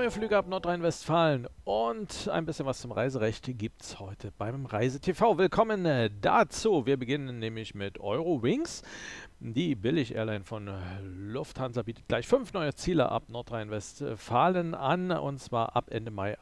neue Flüge ab Nordrhein-Westfalen und ein bisschen was zum Reiserecht gibt es heute beim Reise-TV. Willkommen dazu. Wir beginnen nämlich mit Eurowings. Die Billig-Airline von Lufthansa bietet gleich 5 neue Ziele ab Nordrhein-Westfalen an, und zwar ab Ende Mai,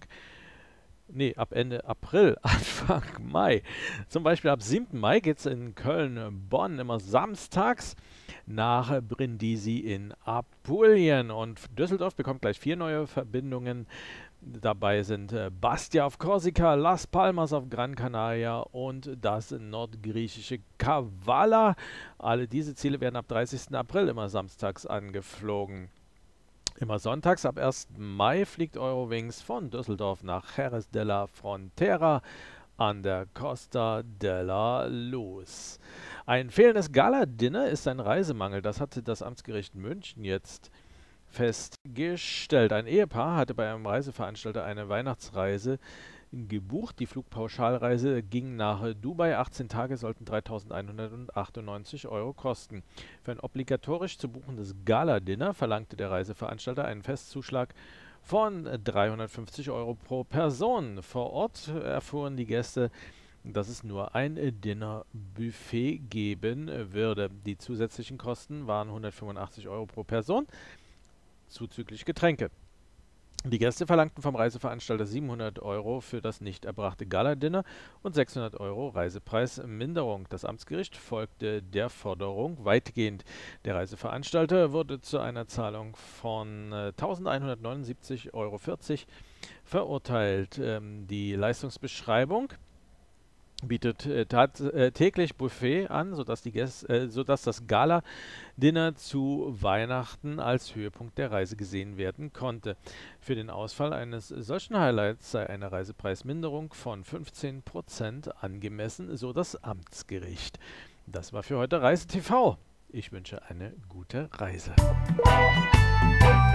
ab Ende April, Anfang Mai. Zum Beispiel ab 7. Mai geht es in Köln-Bonn immer samstags nach Brindisi in Apulien. Und Düsseldorf bekommt gleich 4 neue Verbindungen. Dabei sind Bastia auf Korsika, Las Palmas auf Gran Canaria und das nordgriechische Kavala. Alle diese Ziele werden ab 30. April immer samstags angeflogen. Immer sonntags ab 1. Mai fliegt Eurowings von Düsseldorf nach Jerez de la Frontera an der Costa de la Luz. Ein fehlendes Gala-Dinner ist ein Reisemangel. Das hatte das Amtsgericht München jetzt festgestellt. Ein Ehepaar hatte bei einem Reiseveranstalter eine Weihnachtsreise gebucht. Die Flugpauschalreise ging nach Dubai. 18 Tage sollten 3.198 Euro kosten. Für ein obligatorisch zu buchendes Gala-Dinner verlangte der Reiseveranstalter einen Festzuschlag von 350 Euro pro Person. Vor Ort erfuhren die Gäste, dass es nur ein Dinnerbuffet geben würde. Die zusätzlichen Kosten waren 185 Euro pro Person, zuzüglich Getränke. Die Gäste verlangten vom Reiseveranstalter 700 Euro für das nicht erbrachte Gala-Dinner und 600 Euro Reisepreisminderung. Das Amtsgericht folgte der Forderung weitgehend. Der Reiseveranstalter wurde zu einer Zahlung von 1.179,40 Euro verurteilt. Die Leistungsbeschreibung bietet täglich Buffet an, sodass das Gala-Dinner zu Weihnachten als Höhepunkt der Reise gesehen werden konnte. Für den Ausfall eines solchen Highlights sei eine Reisepreisminderung von 15% angemessen, so das Amtsgericht. Das war für heute Reise TV. Ich wünsche eine gute Reise.